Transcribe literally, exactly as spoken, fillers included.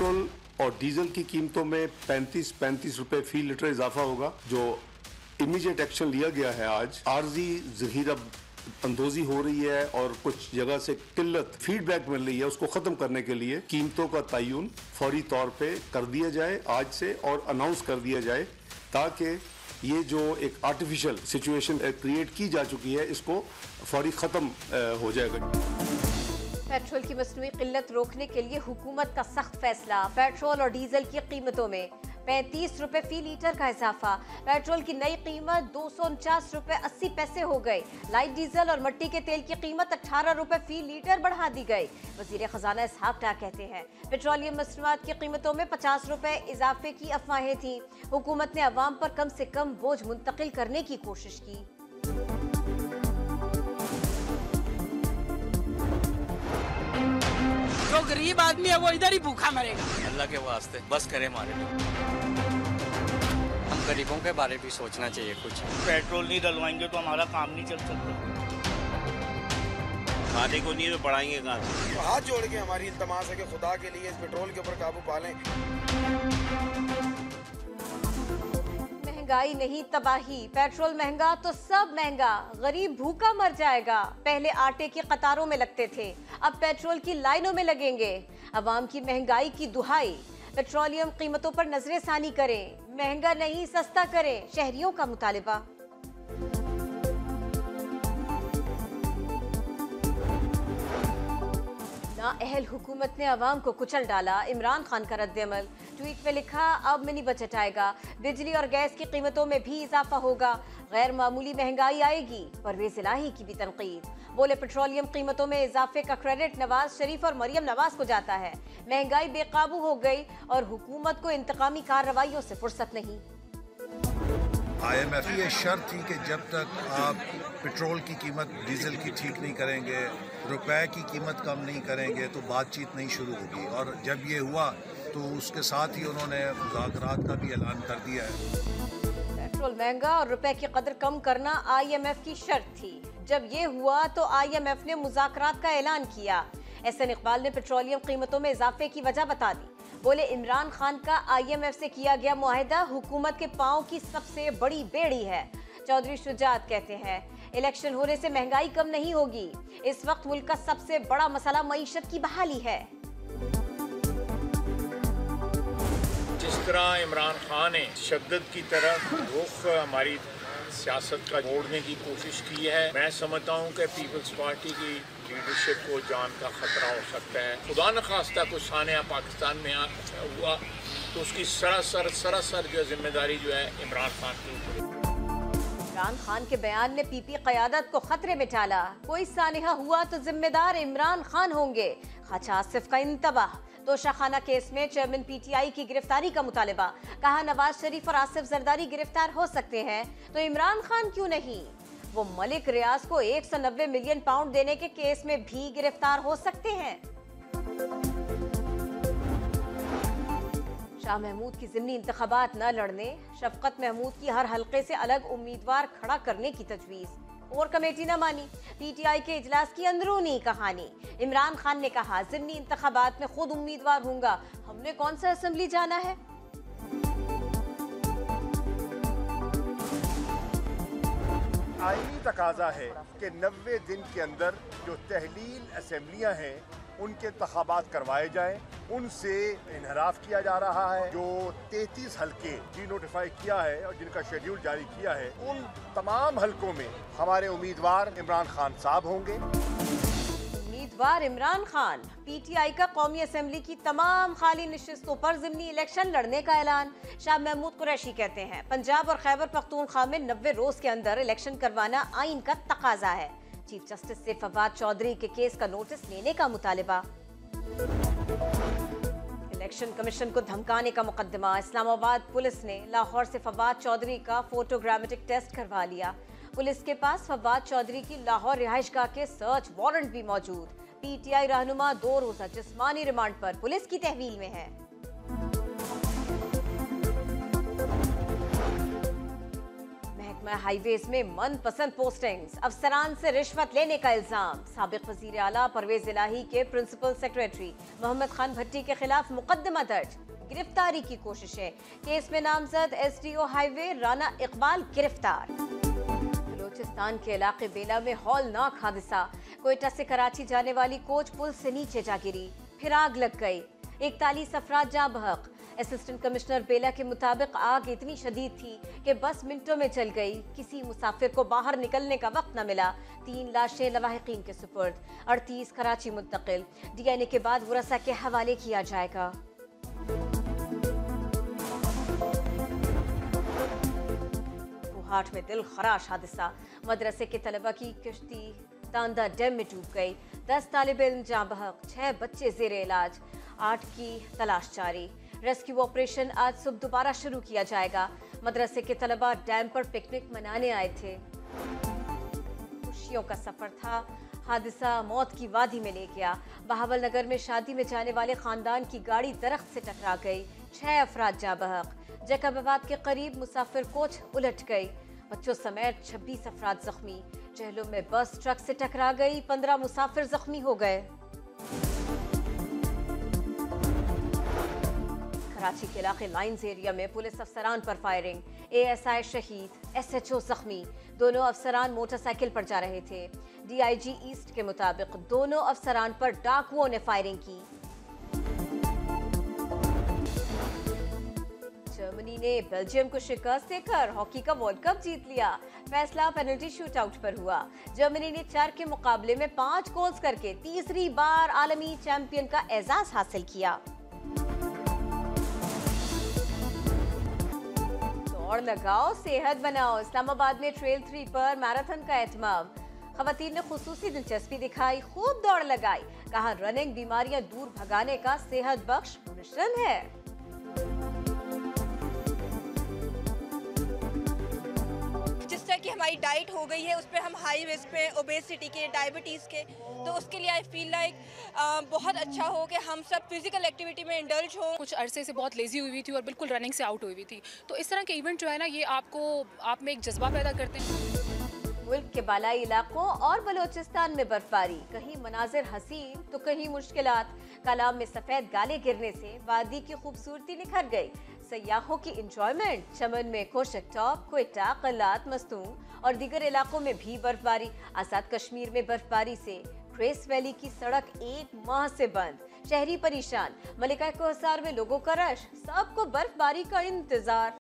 Petrol और diesel की कीमतों में पैंतीस पैंतीस रुपए फी लीटर इजाफा होगा, जो इमीडिएट एक्शन लिया गया है। आज आर्जी जहीरा अंदोजी हो रही है और कुछ जगह से किल्लत फीडबैक मिल रही है, उसको खत्म करने के लिए कीमतों का तयन फौरी तौर पे कर दिया जाए आज से और अनाउंस कर दिया जाए, ताकि ये जो एक आर्टिफिशियल सिचुएशन क्रिएट की जा चुकी है इसको फौरी खत्म हो जाएगा। पेट्रोल की मसनूई किल्लत रोकने के लिए हुकूमत का सख्त फैसला। पेट्रोल और डीजल की कीमतों में पैंतीस रुपए फी लीटर का इजाफा। पेट्रोल की नई कीमत दो सौ उनचास रुपए अस्सी पैसे हो गई। लाइट डीजल और मिट्टी के तेल की कीमत अठारह रुपए फी लीटर बढ़ा दी गई। वजीर खजाना इसहाक डार कहते हैं पेट्रोलियम मसनूआत की कीमतों में पचास रुपए इजाफे की अफवाहें थी। हुकूमत ने अवाम पर कम से कम बोझ मुंतकिल करने की कोशिश की। जो गरीब आदमी है वो इधर ही भूखा मरेगा। अल्लाह के वास्ते बस करे हमारे लिए, हम गरीबों के बारे में भी सोचना चाहिए कुछ। पेट्रोल नहीं डलवाएंगे तो हमारा काम नहीं चल सकता। खाने को नहीं तो बढ़ाएंगे कहाँ से? तो हाथ जोड़ के हमारी इल्तमास है कि खुदा के लिए इस पेट्रोल के ऊपर काबू पा लें। महंगाई नहीं तबाही, पेट्रोल महंगा तो सब महंगा, गरीब भूखा मर जाएगा। पहले आटे की कतारों में लगते थे, अब पेट्रोल की लाइनों में लगेंगे। अवाम की महंगाई की दुहाई, पेट्रोलियम कीमतों पर नजरेसानी करें, महंगा नहीं सस्ता करें, शहरियों का मुतालिबा। नाअहल हुकूमत ने अवाम को कुचल डाला, इमरान खान का रद्द-ए-अमल। ट्वीट में लिखा अब मिनी बजट आएगा, बिजली और गैस की कीमतों में भी इजाफा होगा, गैर मामूली महंगाई आएगी। परवेज इलाही की भी तनकीद, बोले पेट्रोलियम कीमतों में इजाफे का क्रेडिट नवाज शरीफ और मरियम नवाज को जाता है। महंगाई बेकाबू हो गई और हुकूमत को इंतकामी कार्रवाइयों से फुर्सत नहीं। आई एम एफ की ये शर्त थी कि जब तक आप पेट्रोल की कीमत डीजल की ठीक नहीं करेंगे, रुपए की कीमत कम नहीं करेंगे तो बातचीत नहीं शुरू होगी। और जब ये हुआ तो उसके साथ ही उन्होंने मुज़ाकरात का भी ऐलान कर दिया है। पेट्रोल महंगा और रुपए की कदर कम करना आई एम एफ की शर्त थी। जब ये हुआ तो आई एम एफ ने मुज़ाकरात का ऐलान किया। एहसन इकबाल ने पेट्रोलियम कीमतों में इजाफे की वजह बता दी। बोले इमरान खान का आई एम एफ से किया गया मुआहिदा हुकूमत के पांव की सबसे बड़ी बेड़ी है। चौधरी शुजात कहते हैं इलेक्शन होने से महंगाई कम नहीं होगी, इस वक्त मुल्क का सबसे बड़ा मसला मईशत की बहाली है। जिस तरह इमरान खान ने शद्दत की तरफ रुख हमारी सियासत का मोड़ने की कोशिश की है, मैं समझता हूँ कि पीपल्स पार्टी की लीडरशिप को जान का खतरा हो सकता है। खुदा न खास्ता कुछ सानिया पाकिस्तान में हुआ तो उसकी सरासर सरासर जो जिम्मेदारी जो है इमरान खान की ऊपर। इमरान खान के बयान ने पीपी क़यादत को खतरे में डाला। कोई सानिहा हुआ तो जिम्मेदार इमरान खान होंगे। खाचा आसिफ का इंतबाह, तोशाखाना केस में चेयरमैन पीटीआई की गिरफ्तारी का मुतालिबा। कहा नवाज शरीफ और आसिफ जरदारी गिरफ्तार हो सकते हैं तो इमरान खान क्यों नहीं? वो मलिक रियाज को एक सौ नब्बे मिलियन पाउंड देने के केस में भी गिरफ्तार हो सकते हैं। शाह महमूद की ज़िमनी इंतखाबात न लड़ने, शफकत महमूद की हर हल्के से अलग उम्मीदवार खड़ा करने की तजवीज़। और कमेटी न मानी, पीटीआई के इजलास की अंदरूनी कहानी। इमरान खान ने कहा ज़िमनी इंतखाबात में खुद उम्मीदवार होऊंगा, हमने कौन सा असेंबली जाना है। आईनी तकाजा है कि नब्बे दिन के अंदर जो तहलील असेंबलियां हैं उनके इंतखाबात करवाए जाएं। उनसे इनहराफ किया जा रहा है। जो तैंतीस हल्के जी नोटिफाई किया है और जिनका शेड्यूल जारी किया है, उन तमाम हल्कों में हमारे उम्मीदवार इमरान खान साहब होंगे। उम्मीदवार इमरान खान। पीटीआई का कौमी असेंबली की तमाम खाली नशिस्तों पर ज़िमनी इलेक्शन लड़ने का ऐलान। शाह महमूद कुरैशी कहते हैं पंजाब और खैबर पख्तूनख्वा में नब्बे रोज के अंदर इलेक्शन करवाना आइन का तकाजा है। चीफ जस्टिस से फवाद चौधरी के केस का नोटिस लेने का मुतालिबा। इलेक्शन कमीशन को धमकाने का मुकदमा। इस्लामाबाद पुलिस ने लाहौर से फवाद चौधरी का फोटोग्रामेटिक टेस्ट करवा लिया। पुलिस के पास फवाद चौधरी की लाहौर रिहाइशगाह के सर्च वारंट भी मौजूद। पीटीआई रहनुमा दो रोजा जिस्मानी रिमांड पर पुलिस की तहवील में है। मुल्क में हाईवेज में मनपसंद पोस्टिंग्स, अफसरान से रिश्वत लेने का इल्जाम। साबिक वजीर आला परवेज इलाही के प्रिंसिपल सेक्रेटरी मोहम्मद खान भट्टी के खिलाफ मुकदमा दर्ज, गिरफ्तारी की कोशिशें। केस में नामजद एसडीओ हाईवे राना इकबाल गिरफ्तार। बलूचिस्तान के इलाके बेला में हौलनाक हादसा, कोयटा से कराची जाने वाली कोच पुल से नीचे जा गिरी, फिर आग लग गई, इकतालीस अफराद जाँ बहक। असिस्टेंट कमिश्नर बेला के मुताबिक आग इतनी शदीद थी कि बस मिनटों में जल गई, किसी मुसाफिर को बाहर निकलने का वक्त न मिला। तीन लाशें लवाहिकीन के सुपुर्द, अड़तीस कराची मुंतकिल, डीएनए के बाद वरसा के हवाले किया जाएगा। हाट में दिल खराश हादसा, मदरसे के तलबा की किश्ती तांदा डैम में डूब गई, दस तालिब इल्म जाँ बहक, छह बच्चे जेर इलाज, आठ की तलाश जारी। रेस्क्यू ऑपरेशन आज सुबह दोबारा शुरू किया जाएगा। मदरसे के तलबा डैम पर पिकनिक मनाने आए थे, खुशियों का सफर था, हादसा मौत की वादी में ले गया। बहावल नगर में शादी में जाने वाले खानदान की गाड़ी दरख्त से टकरा गई, छह अफराद जाँ बहक। जैकबाबाद के करीब मुसाफिर कोच उलट गई, बच्चों समेत छब्बीस अफराद जख्मी। चहलों में बस ट्रक से टकरा गई, पंद्रह मुसाफिर जख्मी हो गए। कराची के इलाके लाइन्स एरिया में पुलिस अफसरान पर फायरिंग, एएसआई शहीद, एसएचओ जख्मी। दोनों अफसरान मोटरसाइकिल पर जा रहे थे। डीआईजी ईस्ट के मुताबिक दोनों अफसरान पर डाकुओं ने फायरिंग की। जर्मनी ने बेल्जियम को शिकस्त देकर हॉकी का वर्ल्ड कप जीत लिया। फैसला पेनल्टी शूट आउट पर हुआ। जर्मनी ने चार के मुकाबले में पांच गोल्स करके तीसरी बार आलमी चैंपियन का एजाज हासिल किया। दौड़ लगाओ, सेहत बनाओ। इस्लामाबाद में ट्रेल थ्री पर मैराथन का एहतमाम, खवातीन ने खुसूसी दिलचस्पी दिखाई, खूब दौड़ लगाई। कहा रनिंग बीमारियां दूर भगाने का सेहत बख्श मिश्रण है। कि हमारी डाइट हो गई है, उस पर हम हाई रिस्क पे ओबेसिटी के, डायबिटीज़ के, तो उसके लिए आई फील लाइक बहुत अच्छा हो कि हम सब फिजिकल एक्टिविटी में इंडल्ज हो। कुछ अरसे से बहुत लेजी हुई हुई थी और बिल्कुल रनिंग से आउट हुई हुई थी, तो इस तरह के इवेंट जो है ना, ये आपको आप में एक जज्बा पैदा करते हैं। मुल्क के बालाई इलाकों और बलोचिस्तान में बर्फबारी, कहीं मनाजिर हसीन तो कहीं मुश्किलात। कलाम में सफेद गाले गिरने से वादी की खूबसूरती निखर गई। सयाहों की इंजॉयमेंट, चमन में कोशक टॉप, क्वेटा, कलात, मस्तूम और दीगर इलाकों में भी बर्फबारी। आजाद कश्मीर में बर्फबारी से ग्रेस वैली की सड़क एक माह से बंद, शहरी परेशान। मलिका कोहसार में लोगों का रश, सबको बर्फबारी का इंतजार।